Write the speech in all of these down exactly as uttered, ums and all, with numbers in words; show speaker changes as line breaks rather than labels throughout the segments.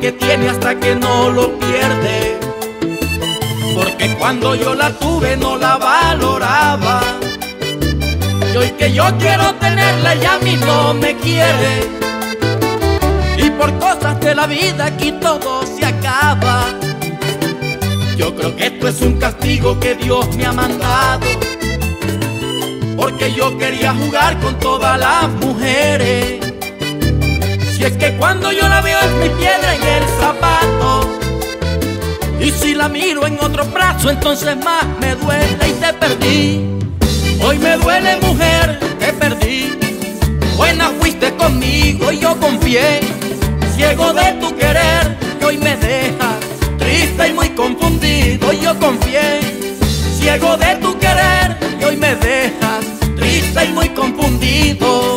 que tiene hasta que no lo pierde. Porque cuando yo la tuve no la valoraba, y hoy que yo quiero tenerla ella a mí no me quiere. Y por cosas de la vida aquí todo se acaba. Yo creo que esto es un castigo que Dios me ha mandado, porque yo quería jugar con todas las mujeres. Si es que cuando yo la veo es mi piedra en el zapato, y si la miro en otro brazo entonces más me duele. Y te perdí, hoy me duele mujer, te perdí. Buena fuiste conmigo y yo confié, ciego de tu querer, y hoy me dejas triste y muy confundido. Yo confié, ciego de tu querer, y hoy me dejas triste y muy confundido.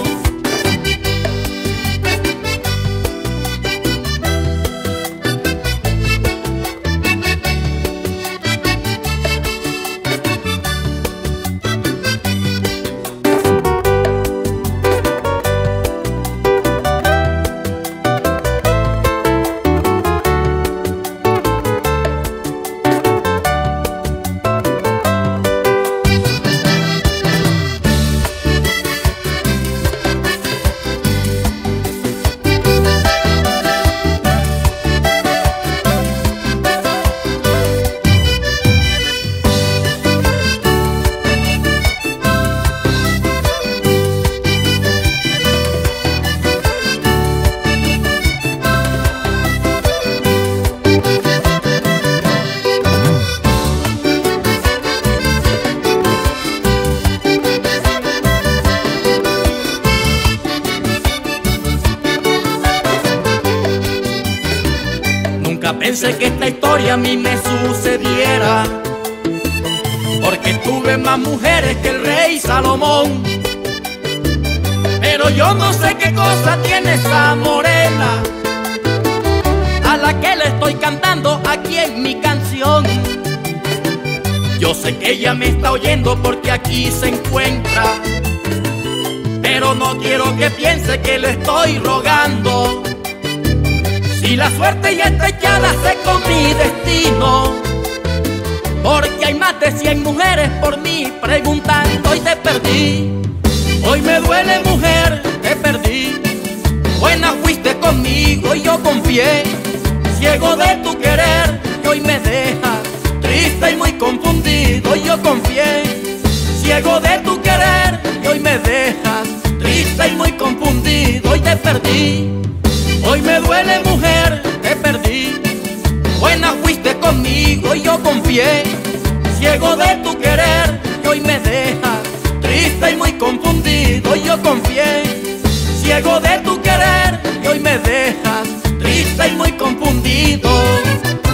Pensé que esta historia a mí me sucediera, porque tuve más mujeres que el rey Salomón. Pero yo no sé qué cosa tiene esa morena, a la que le estoy cantando aquí en mi canción. Yo sé que ella me está oyendo porque aquí se encuentra, pero no quiero que piense que le estoy rogando. Si la suerte ya está echada, sé con mi destino, porque hay más de cien mujeres por mí preguntando. Y te perdí, hoy me duele mujer, te perdí. Buena fuiste conmigo y yo confié, ciego de tu querer, y hoy me dejas triste y muy confundido. Yo confié, ciego de tu querer, y hoy me dejas triste y muy confundido. Y te perdí, hoy me duele mujer, te perdí. Buena fuiste conmigo y yo confié, ciego de tu querer, y hoy me dejas triste y muy confundido. Yo confié, ciego de tu querer, y hoy me dejas triste y muy confundido.